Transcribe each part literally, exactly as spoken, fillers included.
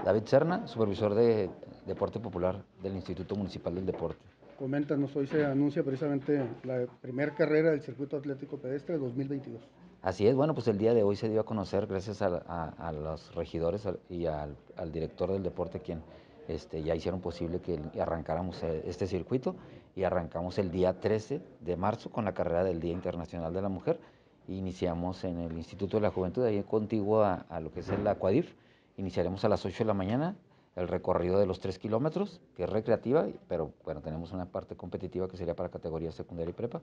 David Serna, supervisor de Deporte Popular del Instituto Municipal del Deporte. Coméntanos, hoy se anuncia precisamente la primera carrera del Circuito Atlético Pedestre dos mil veintidós. Así es, bueno, pues el día de hoy se dio a conocer gracias a, a, a los regidores y al, al, director del deporte, quien este, ya hicieron posible que arrancáramos este circuito, y arrancamos el día trece de marzo con la carrera del Día Internacional de la Mujer. Iniciamos en el Instituto de la Juventud, ahí contiguo a, a lo que es el Acuadif. Iniciaremos a las ocho de la mañana el recorrido de los tres kilómetros, que es recreativa, pero bueno, tenemos una parte competitiva que sería para categoría secundaria y prepa,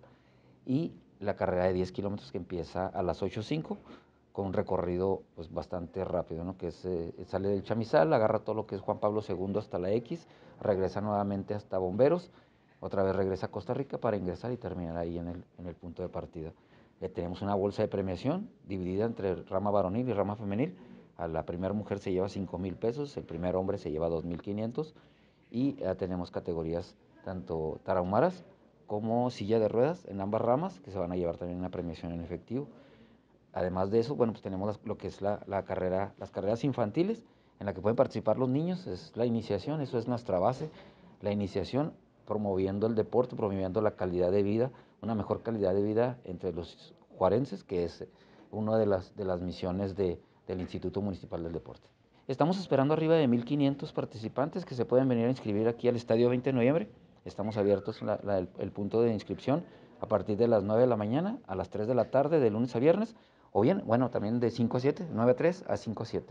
y la carrera de diez kilómetros que empieza a las ocho cinco con un recorrido pues bastante rápido, ¿no? Que es, eh, sale del Chamizal, agarra todo lo que es Juan Pablo segundo hasta la X, regresa nuevamente hasta Bomberos, otra vez regresa a Costa Rica para ingresar y terminar ahí en el, en el punto de partida. Eh, tenemos una bolsa de premiación dividida entre rama varonil y rama femenil. A la primera mujer se lleva cinco mil pesos, el primer hombre se lleva dos mil quinientos, y ya tenemos categorías tanto tarahumaras como silla de ruedas en ambas ramas, que se van a llevar también una premiación en efectivo. Además de eso, bueno, pues tenemos las, lo que es la, la carrera, las carreras infantiles, en la que pueden participar los niños. Es la iniciación, eso es nuestra base, la iniciación, promoviendo el deporte, promoviendo la calidad de vida, una mejor calidad de vida entre los juarenses, que es una de las, de las misiones de, del Instituto Municipal del Deporte. Estamos esperando arriba de mil quinientos participantes que se pueden venir a inscribir aquí al Estadio veinte de noviembre. Estamos abiertos la, la, el, el punto de inscripción a partir de las nueve de la mañana a las tres de la tarde, de lunes a viernes, o bien, bueno, también de cinco a siete, nueve a tres a cinco a siete.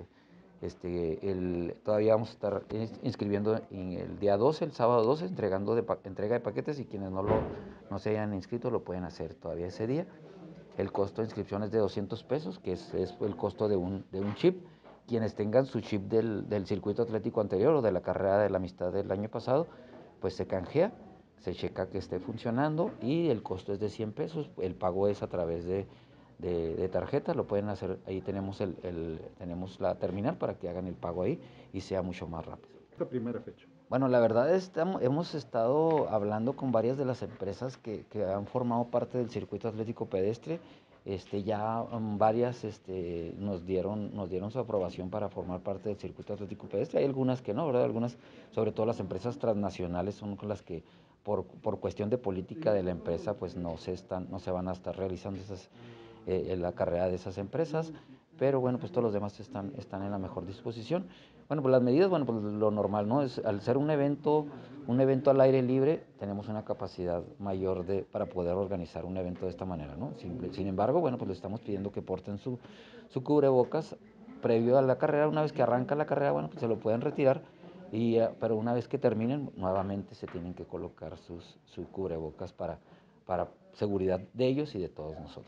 Este, el, todavía vamos a estar inscribiendo en el día doce, el sábado doce, entregando de, entrega de paquetes, y quienes no, lo, no se hayan inscrito lo pueden hacer todavía ese día. El costo de inscripción es de doscientos pesos, que es, es el costo de un, de un chip. Quienes tengan su chip del, del circuito atlético anterior o de la carrera de la amistad del año pasado, pues se canjea, se checa que esté funcionando, y el costo es de cien pesos. El pago es a través de, de, de tarjeta, lo pueden hacer, ahí tenemos, el, el, tenemos la terminal para que hagan el pago ahí y sea mucho más rápido. Esta primera fecha. Bueno, la verdad estamos, hemos estado hablando con varias de las empresas que, que han formado parte del circuito atlético pedestre. Este, ya um, varias este, nos, dieron, nos dieron su aprobación para formar parte del circuito atlético pedestre. Hay algunas que no, ¿verdad? Algunas, sobre todo las empresas transnacionales, son con las que por, por cuestión de política de la empresa, pues no se, están, no se van a estar realizando esas, eh, la carrera de esas empresas. Pero bueno, pues todos los demás están, están en la mejor disposición. Bueno, pues las medidas, bueno, pues lo normal, ¿no? Es, al ser un evento, un evento al aire libre, tenemos una capacidad mayor de, para poder organizar un evento de esta manera, ¿no? Sin, sin embargo, bueno, pues les estamos pidiendo que porten su, su cubrebocas previo a la carrera. Una vez que arranca la carrera, bueno, pues se lo pueden retirar, y, pero una vez que terminen, nuevamente se tienen que colocar sus, sus cubrebocas para, para seguridad de ellos y de todos nosotros.